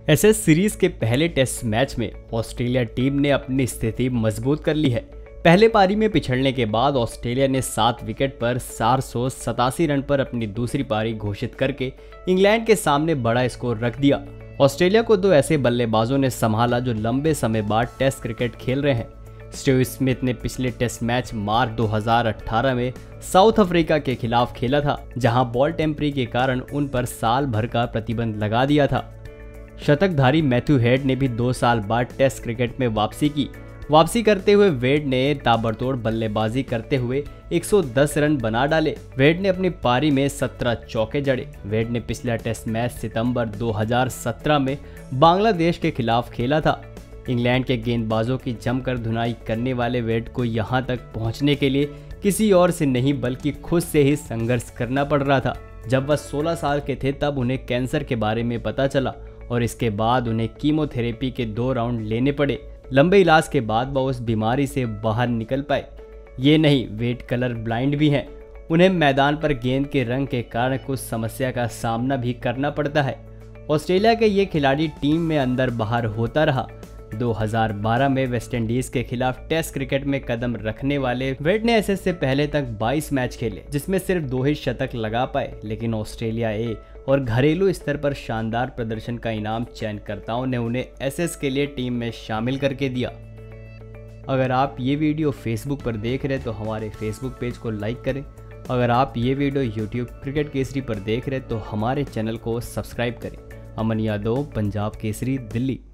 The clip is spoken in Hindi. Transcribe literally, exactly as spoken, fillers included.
एशेज सीरीज के पहले टेस्ट मैच में ऑस्ट्रेलिया टीम ने अपनी स्थिति मजबूत कर ली है। पहले पारी में पिछड़ने के बाद ऑस्ट्रेलिया ने सात विकेट पर चार सौ सतासी रन पर अपनी दूसरी पारी घोषित करके इंग्लैंड के सामने बड़ा स्कोर रख दिया। ऑस्ट्रेलिया को दो ऐसे बल्लेबाजों ने संभाला जो लंबे समय बाद टेस्ट क्रिकेट खेल रहे हैं। स्टीव स्मिथ ने पिछले टेस्ट मैच मार्च दो हज़ार अठारह में साउथ अफ्रीका के खिलाफ खेला था, जहां बॉल टेम्परी के कारण उन पर साल भर का प्रतिबंध लगा दिया था। शतकधारी मैथ्यू हेड ने भी दो साल बाद टेस्ट क्रिकेट में वापसी की। वापसी करते हुए वेड ने ताबड़तोड़ बल्लेबाजी करते हुए एक सौ दस रन बना डाले। वेड ने अपनी पारी में सत्रह चौके जड़े। वेड ने पिछला टेस्ट मैच सितंबर दो हज़ार सत्रह में बांग्लादेश के खिलाफ खेला था। इंग्लैंड के गेंदबाजों की जमकर धुनाई करने वाले वेड को यहां तक पहुंचने के लिए किसी और से नहीं बल्कि खुद से ही संघर्ष करना पड़ रहा था। जब वह सोलह साल के थे तब उन्हें कैंसर के बारे में पता चला और इसके बाद उन्हें कीमोथेरेपी के दो राउंड लेने पड़े। लंबे इलाज के बाद वह उस बीमारी से बाहर निकल पाए। ये नहीं, वेड कलर ब्लाइंड भी हैं। उन्हें मैदान पर गेंद के रंग के कारण कुछ समस्या का सामना भी करना पड़ता है। ऑस्ट्रेलिया के ये खिलाड़ी टीम में अंदर बाहर होता रहा। दो हज़ार बारह में वेस्टइंडीज के खिलाफ टेस्ट क्रिकेट में कदम रखने वाले वेड ने एशेज से पहले तक बाईस मैच खेले, जिसमें सिर्फ दो ही शतक लगा पाए। लेकिन ऑस्ट्रेलिया ए और घरेलू स्तर पर शानदार प्रदर्शन का इनाम चयनकर्ताओं ने उन्हें एशेज के लिए टीम में शामिल करके दिया। अगर आप ये वीडियो फेसबुक पर देख रहे तो हमारे फेसबुक पेज को लाइक करें। अगर आप ये वीडियो यूट्यूब क्रिकेट केसरी पर देख रहे तो हमारे चैनल को सब्सक्राइब करें। अमन यादव, पंजाब केसरी, दिल्ली।